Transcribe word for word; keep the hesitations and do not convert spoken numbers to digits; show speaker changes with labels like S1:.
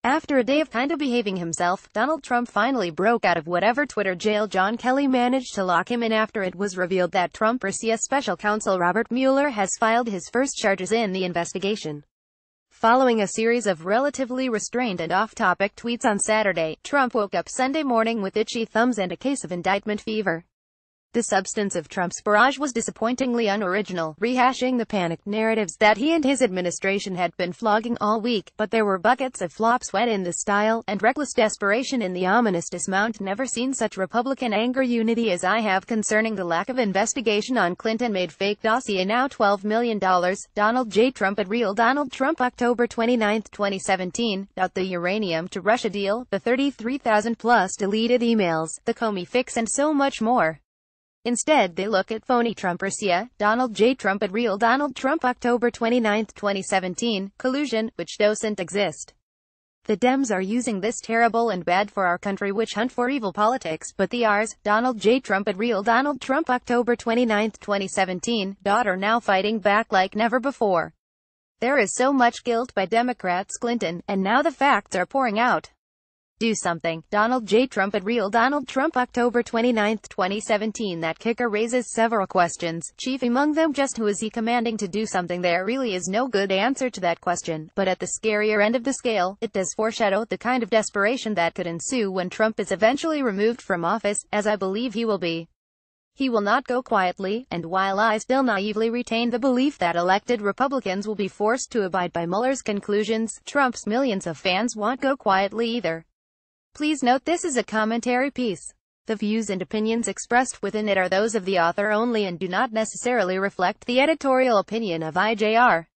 S1: After a day of kinda behaving himself, Donald Trump finally broke out of whatever Twitter jail John Kelly managed to lock him in after it was revealed that Trump-Russia special counsel Robert Mueller has filed his first charges in the investigation. Following a series of relatively restrained and off-topic tweets on Saturday, Trump woke up Sunday morning with itchy thumbs and a case of indictment fever. The substance of Trump's barrage was disappointingly unoriginal, rehashing the panicked narratives that he and his administration had been flogging all week, but there were buckets of flop sweat in the style, and reckless desperation in the ominous dismount. Never seen such Republican anger unity as I have concerning the lack of investigation on Clinton-made fake dossier. Now twelve million dollars, Donald J. Trump at Real Donald Trump October twenty-ninth, twenty seventeen, the uranium to Russia deal, the thirty-three thousand plus deleted emails, the Comey fix and so much more. Instead, they look at phony Trump-Russia, Donald J. Trump at Real Donald Trump October twenty-ninth, twenty seventeen, collusion, which doesn't exist. The Dems are using this terrible and bad for our country witch hunt for evil politics, but the R's, Donald J. Trump at Real Donald Trump October twenty-ninth, twenty seventeen, are now fighting back like never before. There is so much guilt by Democrats, Clinton, and now the facts are pouring out. Do something. Donald J. Trump at Real Donald Trump October twenty-ninth, twenty seventeen. That kicker raises several questions, chief among them just who is he commanding to do something. There really is no good answer to that question, but at the scarier end of the scale, it does foreshadow the kind of desperation that could ensue when Trump is eventually removed from office, as I believe he will be. He will not go quietly, and while I still naively retain the belief that elected Republicans will be forced to abide by Mueller's conclusions, Trump's millions of fans won't go quietly either. Please note this is a commentary piece. The views and opinions expressed within it are those of the author only and do not necessarily reflect the editorial opinion of I J R.